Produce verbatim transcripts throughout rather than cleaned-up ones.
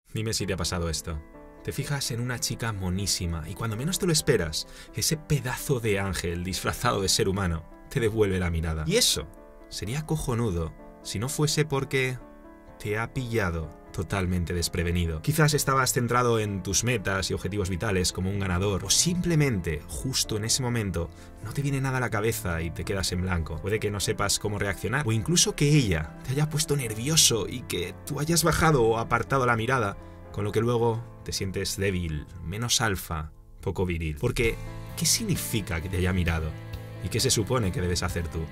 Dime si te ha pasado esto. Te fijas en una chica monísima y cuando menos te lo esperas, ese pedazo de ángel disfrazado de ser humano te devuelve la mirada. Y eso sería cojonudo si no fuese porque te ha pillado totalmente desprevenido. Quizás estabas centrado en tus metas y objetivos vitales como un ganador, o simplemente, justo en ese momento, no te viene nada a la cabeza y te quedas en blanco. Puede que no sepas cómo reaccionar, o incluso que ella te haya puesto nervioso y que tú hayas bajado o apartado la mirada, con lo que luego te sientes débil, menos alfa, poco viril. Porque, ¿qué significa que te haya mirado? ¿Y qué se supone que debes hacer tú?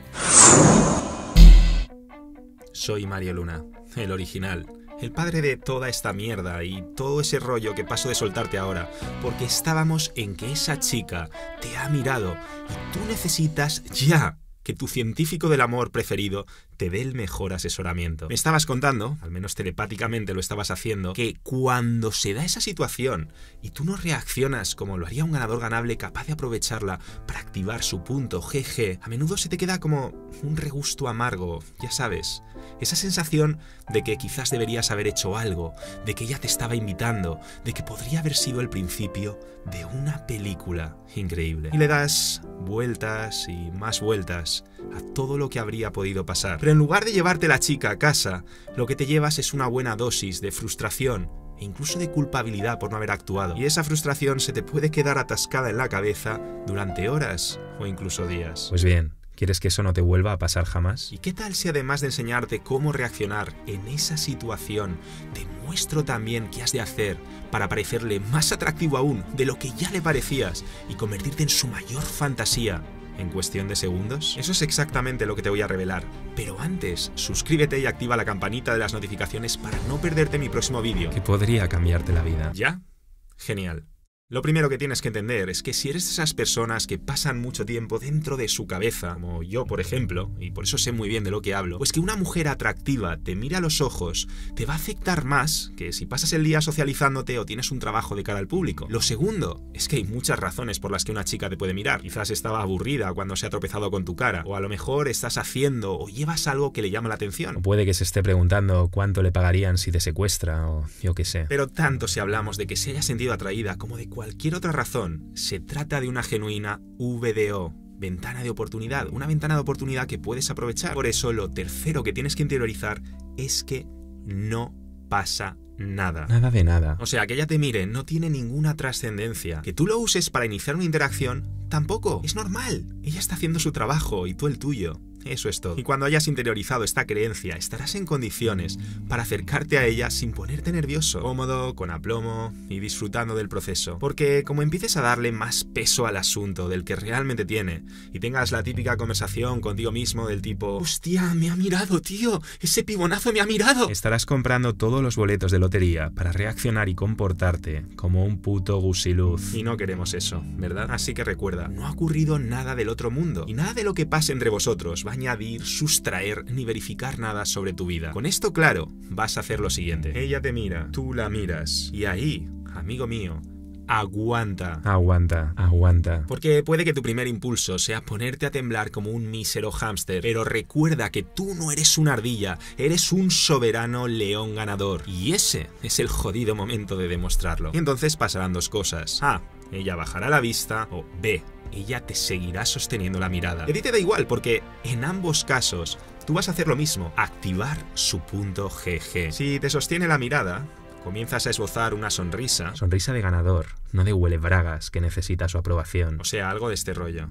Soy Mario Luna, el original. El padre de toda esta mierda y todo ese rollo que paso de soltarte ahora, porque estábamos en que esa chica te ha mirado y tú necesitas ya que tu científico del amor preferido te dé el mejor asesoramiento. Me estabas contando, al menos telepáticamente lo estabas haciendo, que cuando se da esa situación y tú no reaccionas como lo haría un ganador ganable capaz de aprovecharla para activar su punto G G, a menudo se te queda como un regusto amargo, ya sabes, esa sensación de que quizás deberías haber hecho algo, de que ella te estaba invitando, de que podría haber sido el principio de una película increíble. Y le das vueltas y más vueltas a todo lo que habría podido pasar. Pero en lugar de llevarte la chica a casa, lo que te llevas es una buena dosis de frustración e incluso de culpabilidad por no haber actuado. Y esa frustración se te puede quedar atascada en la cabeza durante horas o incluso días. Pues bien, ¿quieres que eso no te vuelva a pasar jamás? ¿Y qué tal si además de enseñarte cómo reaccionar en esa situación, te muestro también qué has de hacer para parecerle más atractivo aún de lo que ya le parecías y convertirte en su mayor fantasía en cuestión de segundos? Eso es exactamente lo que te voy a revelar. Pero antes, suscríbete y activa la campanita de las notificaciones para no perderte mi próximo vídeo, que podría cambiarte la vida. ¿Ya? Genial. Lo primero que tienes que entender es que si eres de esas personas que pasan mucho tiempo dentro de su cabeza, como yo por ejemplo, y por eso sé muy bien de lo que hablo, pues que una mujer atractiva te mire a los ojos te va a afectar más que si pasas el día socializándote o tienes un trabajo de cara al público. Lo segundo es que hay muchas razones por las que una chica te puede mirar. Quizás estaba aburrida cuando se ha tropezado con tu cara, o a lo mejor estás haciendo o llevas algo que le llama la atención. O puede que se esté preguntando cuánto le pagarían si te secuestra o yo qué sé. Pero tanto si hablamos de que se haya sentido atraída como de cualquier otra razón, se trata de una genuina V D O, ventana de oportunidad, una ventana de oportunidad que puedes aprovechar. Por eso lo tercero que tienes que interiorizar es que no pasa nada. Nada de nada. O sea, que ella te mire no tiene ninguna trascendencia. Que tú lo uses para iniciar una interacción, tampoco. Es normal. Ella está haciendo su trabajo y tú el tuyo. Eso es todo. Y cuando hayas interiorizado esta creencia, estarás en condiciones para acercarte a ella sin ponerte nervioso, cómodo, con aplomo y disfrutando del proceso. Porque como empieces a darle más peso al asunto del que realmente tiene y tengas la típica conversación contigo mismo del tipo «Hostia, me ha mirado, tío, ese pibonazo me ha mirado», estarás comprando todos los boletos de lotería para reaccionar y comportarte como un puto gusiluz. Y no queremos eso, ¿verdad? Así que recuerda, no ha ocurrido nada del otro mundo y nada de lo que pase entre vosotros va a añadir, sustraer ni verificar nada sobre tu vida. Con esto claro, vas a hacer lo siguiente. Ella te mira, tú la miras y ahí, amigo mío, aguanta. Aguanta, aguanta. Porque puede que tu primer impulso sea ponerte a temblar como un mísero hámster, pero recuerda que tú no eres una ardilla, eres un soberano león ganador. Y ese es el jodido momento de demostrarlo. Y entonces pasarán dos cosas. A. Ella bajará la vista, o B. Ella te seguirá sosteniendo la mirada. Y a ti te da igual, porque en ambos casos tú vas a hacer lo mismo, activar su punto G G. Si te sostiene la mirada, comienzas a esbozar una sonrisa. Sonrisa de ganador, no de huele bragas que necesita su aprobación. O sea, algo de este rollo.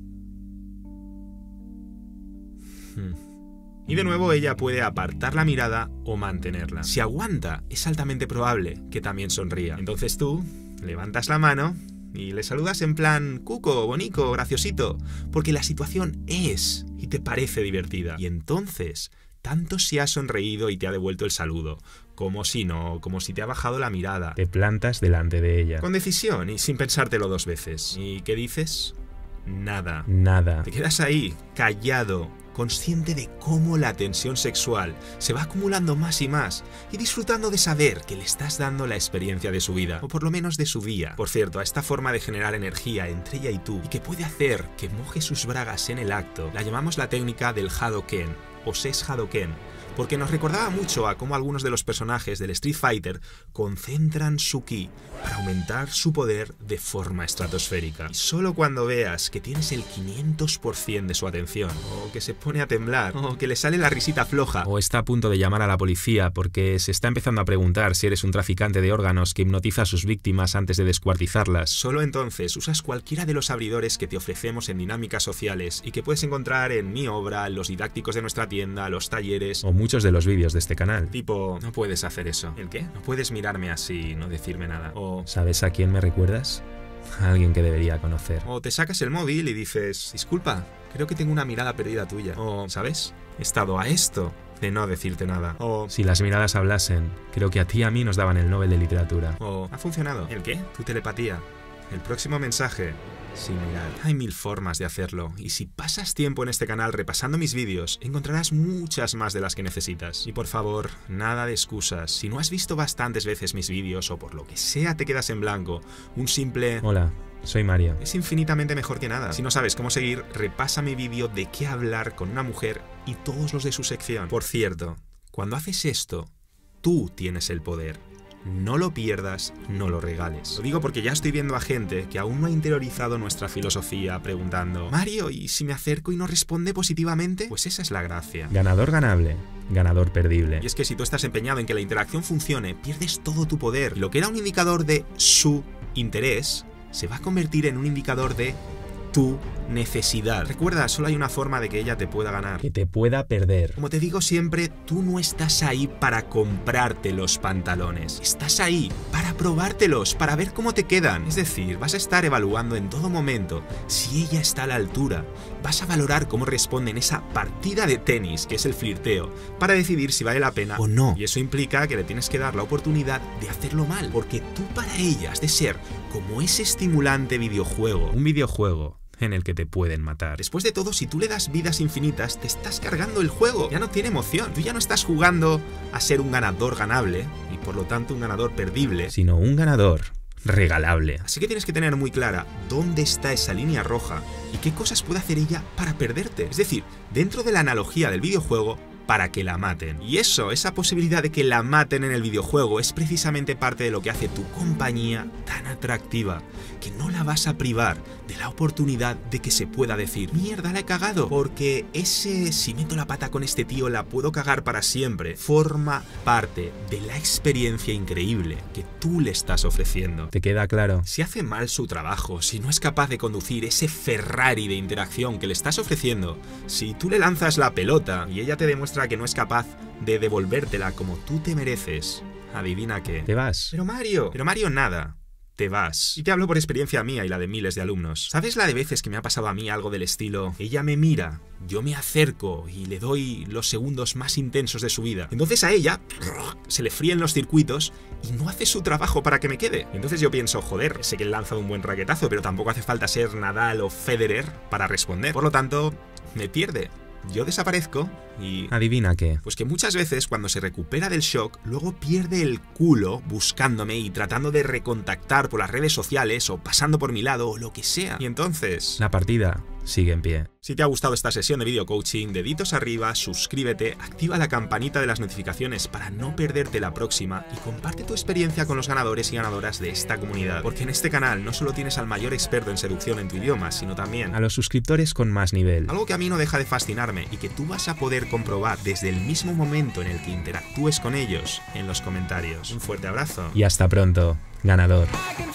Hmm. Y de nuevo ella puede apartar la mirada o mantenerla. Si aguanta, es altamente probable que también sonría. Entonces tú levantas la mano y le saludas en plan cuco, bonico, graciosito, porque la situación es y te parece divertida. Y entonces, tanto si ha sonreído y te ha devuelto el saludo, como si no, como si te ha bajado la mirada, te plantas delante de ella. Con decisión y sin pensártelo dos veces. ¿Y qué dices? Nada. Nada. Te quedas ahí, callado, consciente de cómo la tensión sexual se va acumulando más y más y disfrutando de saber que le estás dando la experiencia de su vida, o por lo menos de su día. Por cierto, a esta forma de generar energía entre ella y tú y que puede hacer que moje sus bragas en el acto, la llamamos la técnica del Hadoken o Ses Hadoken, porque nos recordaba mucho a cómo algunos de los personajes del Street Fighter concentran su ki para aumentar su poder de forma estratosférica. Y solo cuando veas que tienes el quinientos por ciento de su atención, o que se pone a temblar, o que le sale la risita floja, o está a punto de llamar a la policía porque se está empezando a preguntar si eres un traficante de órganos que hipnotiza a sus víctimas antes de descuartizarlas, solo entonces usas cualquiera de los abridores que te ofrecemos en dinámicas sociales y que puedes encontrar en mi obra, en los didácticos de nuestra tienda, los talleres o muchos de los vídeos de este canal. Tipo, no puedes hacer eso. ¿El qué? No puedes mirarme así y no decirme nada. O, ¿sabes a quién me recuerdas? A alguien que debería conocer. O te sacas el móvil y dices, disculpa, creo que tengo una mirada perdida tuya. O, ¿sabes? He estado a esto de no decirte nada. O, si las miradas hablasen, creo que a ti y a mí nos daban el Nobel de Literatura. O, ¿ha funcionado? ¿El qué? Tu telepatía. El próximo mensaje, sin mirar. Hay mil formas de hacerlo, y si pasas tiempo en este canal repasando mis vídeos, encontrarás muchas más de las que necesitas. Y por favor, nada de excusas. Si no has visto bastantes veces mis vídeos, o por lo que sea te quedas en blanco, un simple hola, soy Mario, es infinitamente mejor que nada. Si no sabes cómo seguir, repasa mi vídeo de qué hablar con una mujer y todos los de su sección. Por cierto, cuando haces esto, tú tienes el poder. No lo pierdas, no lo regales. Lo digo porque ya estoy viendo a gente que aún no ha interiorizado nuestra filosofía preguntando, Mario, ¿y si me acerco y no responde positivamente? Pues esa es la gracia. Ganador ganable, ganador perdible. Y es que si tú estás empeñado en que la interacción funcione, pierdes todo tu poder. Lo que era un indicador de su interés se va a convertir en un indicador de tu necesidad. Recuerda, solo hay una forma de que ella te pueda ganar. Que te pueda perder. Como te digo siempre, tú no estás ahí para comprarte los pantalones. Estás ahí para probártelos, para ver cómo te quedan. Es decir, vas a estar evaluando en todo momento si ella está a la altura. Vas a valorar cómo responde en esa partida de tenis, que es el flirteo, para decidir si vale la pena o no. Y eso implica que le tienes que dar la oportunidad de hacerlo mal, porque tú para ella has de ser como ese estimulante videojuego. Un videojuego en el que te pueden matar. Después de todo, si tú le das vidas infinitas, te estás cargando el juego. Ya no tiene emoción. Tú ya no estás jugando a ser un ganador ganable, y por lo tanto un ganador perdible, sino un ganador regalable. Así que tienes que tener muy clara dónde está esa línea roja y qué cosas puede hacer ella para perderte. Es decir, dentro de la analogía del videojuego, para que la maten. Y eso, esa posibilidad de que la maten en el videojuego, es precisamente parte de lo que hace tu compañía tan atractiva, que no la vas a privar de la oportunidad de que se pueda decir, mierda, la he cagado, porque ese si meto la pata con este tío la puedo cagar para siempre, forma parte de la experiencia increíble que tú le estás ofreciendo. ¿Te queda claro? Si hace mal su trabajo, si no es capaz de conducir ese Ferrari de interacción que le estás ofreciendo, si tú le lanzas la pelota y ella te demuestra que no es capaz de devolvértela como tú te mereces, adivina qué. Te vas. Pero Mario, pero Mario nada. Te vas. Y te hablo por experiencia mía y la de miles de alumnos. ¿Sabes la de veces que me ha pasado a mí algo del estilo? Ella me mira, yo me acerco y le doy los segundos más intensos de su vida. Entonces a ella se le fríen los circuitos y no hace su trabajo para que me quede. Entonces yo pienso, joder, sé que él lanza un buen raquetazo, pero tampoco hace falta ser Nadal o Federer para responder. Por lo tanto, me pierde. Yo desaparezco y... ¿adivina qué? Pues que muchas veces cuando se recupera del shock, luego pierde el culo buscándome y tratando de recontactar por las redes sociales o pasando por mi lado o lo que sea. Y entonces... la partida sigue en pie. Si te ha gustado esta sesión de video coaching, deditos arriba, suscríbete, activa la campanita de las notificaciones para no perderte la próxima y comparte tu experiencia con los ganadores y ganadoras de esta comunidad. Porque en este canal no solo tienes al mayor experto en seducción en tu idioma, sino también a los suscriptores con más nivel. Algo que a mí no deja de fascinarme y que tú vas a poder comprobar desde el mismo momento en el que interactúes con ellos en los comentarios. Un fuerte abrazo. Y hasta pronto, ganador.